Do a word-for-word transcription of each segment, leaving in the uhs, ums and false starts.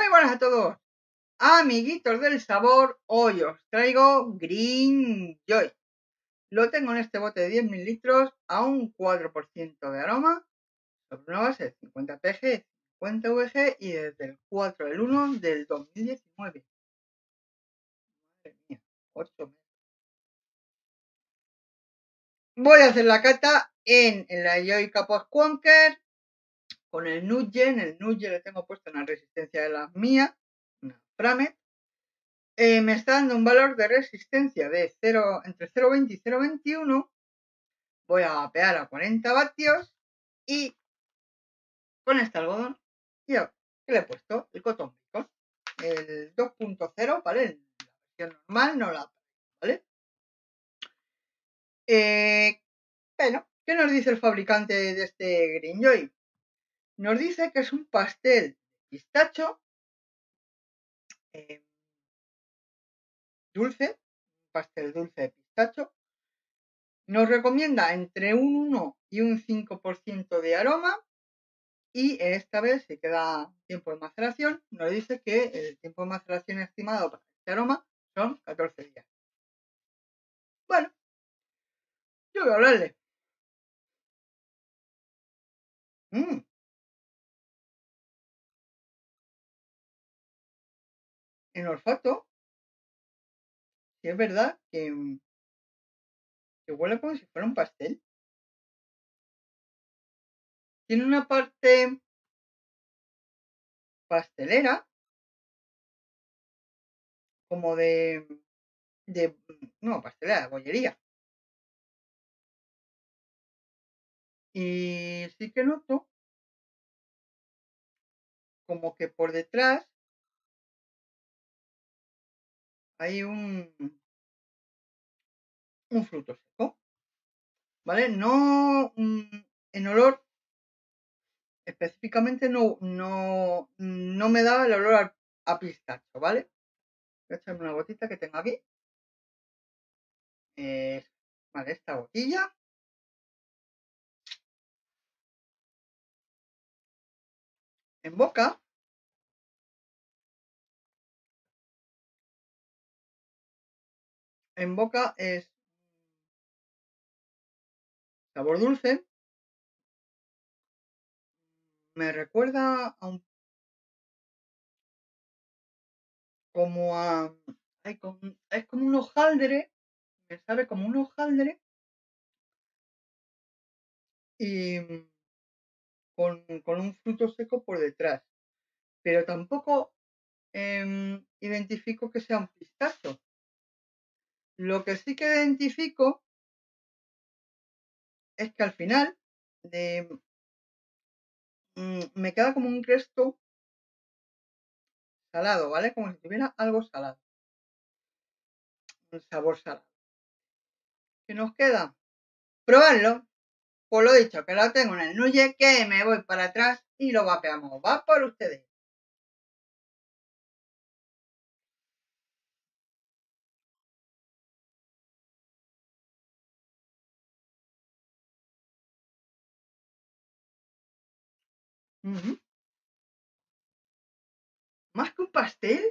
buenas a todos, amiguitos del sabor. Hoy os traigo Green Joy. Lo tengo en este bote de diez mililitros a un cuatro por ciento de aroma, sobre una base de cincuenta P G, cincuenta V G y desde el cuatro del uno del dos mil diecinueve. Madre mía, ocho meses. Voy a hacer la cata en la Joy Capos Quonker con el Nudge. En el Nudge le tengo puesto una resistencia de las mías, una Framet. Eh, me está dando un valor de resistencia de cero, entre cero coma veinte y cero coma veintiuno. Voy a vapear a cuarenta vatios y con este algodón ya que le he puesto el Cotton Bacon, el dos punto cero, ¿vale? La versión normal, no la, ¿vale? Eh, bueno, ¿qué nos dice el fabricante de este Green Joy? Nos dice que es un pastel pistacho eh, dulce, un pastel dulce de pistacho. Nos recomienda entre un uno y un cinco por ciento de aroma y esta vez se queda tiempo de maceración. Nos dice que el tiempo de maceración estimado para este aroma son catorce días. Bueno, yo voy a hablarle. Mm. En olfato, sí es verdad que, que huele como si fuera un pastel. Tiene una parte pastelera, como de, de no, pastelera, bollería. Y sí que noto como que por detrás hay un, un fruto seco, ¿vale? No, mm, en olor específicamente no, no, no me da el olor a, a pistacho, ¿vale? Voy a echarme una gotita que tengo aquí. Eh, vale, esta gotilla. En boca. En boca es sabor dulce. Me recuerda a un... como a... Ay, como, es como un hojaldre. Me sabe como un hojaldre. Y con, con un fruto seco por detrás. Pero tampoco eh, identifico que sea un pistacho. Lo que sí que identifico es que al final de, mmm, me queda como un resto salado, ¿vale? Como si tuviera algo salado. Un sabor salado. ¿Qué nos queda? Probarlo. Pues lo dicho, que lo tengo en el Nuye, que me voy para atrás y lo vapeamos. Va por ustedes. Uh -huh. Más que un pastel,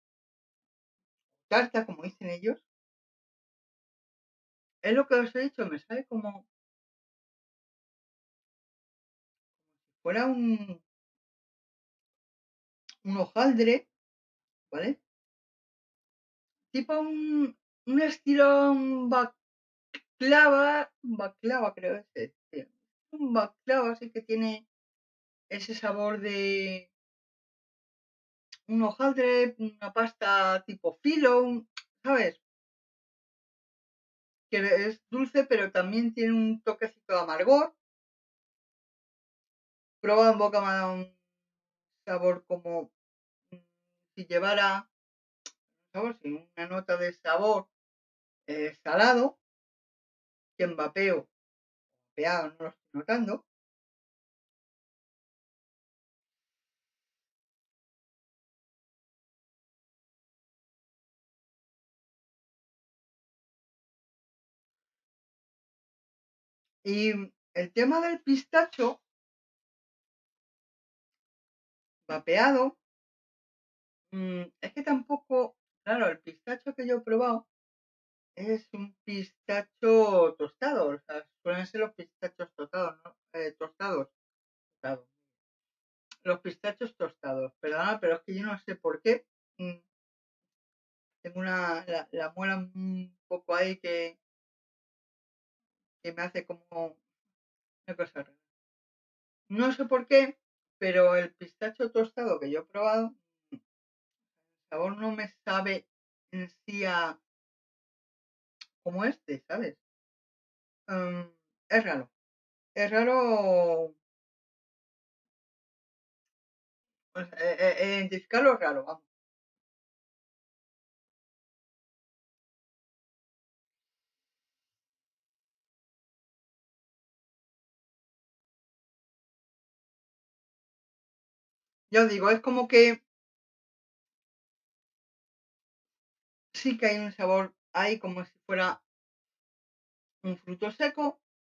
tarta, como dicen ellos, es lo que os he dicho, me sale como si fuera un, un hojaldre, ¿vale? Tipo un, un estilo un baklava, un baklava creo que es este. Un baklava así que tiene ese sabor de un hojaldre, una pasta tipo filo, ¿sabes? Que es dulce, pero también tiene un toquecito de amargor. Proba en boca, me da un sabor como si llevara, sabor, sí, una nota de sabor eh, salado, que en vapeo, vapeado no lo estoy notando. Y el tema del pistacho vapeado Mm, es que tampoco, claro, el pistacho que yo he probado es un pistacho tostado, o sea, suelen ser los pistachos tostados, ¿no? Eh, tostados, tostados. Los pistachos tostados, perdona, pero es que yo no sé por qué. mm, Tengo una, la, la muela un poco ahí que, que me hace como una cosa rara. No sé por qué, pero el pistacho tostado que yo he probado, el sabor no me sabe en sí a como este, ¿sabes? Mm, es raro. Es raro, pues, eh, eh, identificarlo es raro, vamos. Ya os digo, es como que sí que hay un sabor ahí como si fuera un fruto seco.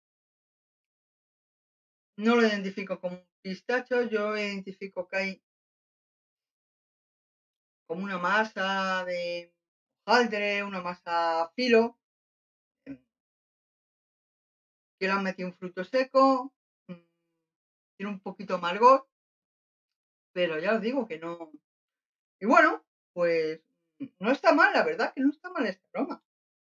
No lo identifico como un pistacho, yo identifico que hay como una masa de hojaldre, una masa filo, em, que le han metido un fruto seco, mm, tiene un poquito amargor, pero ya os digo que no. Y bueno, pues no está mal, la verdad que no está mal este aroma.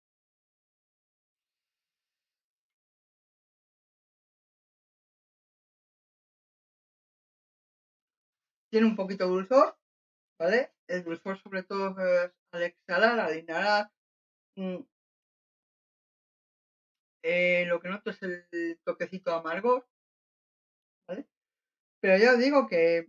Tiene un poquito de dulzor, ¿vale? El dulzor sobre todo es al exhalar, al inhalar. mm, eh, lo que noto es el toquecito de amargor, ¿vale? Pero ya os digo que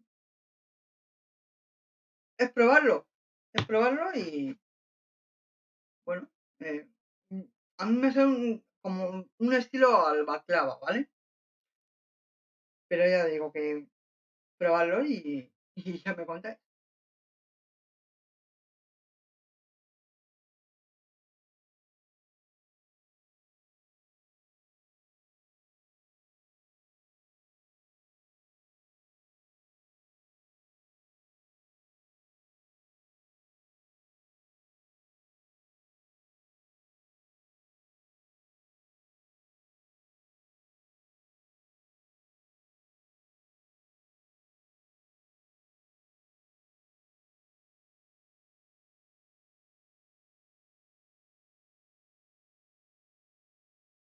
es probarlo, es probarlo y bueno, eh, mm, a mí me suena un- como un un estilo al baklava, ¿vale? Pero ya digo que probarlo y, y ya me contáis.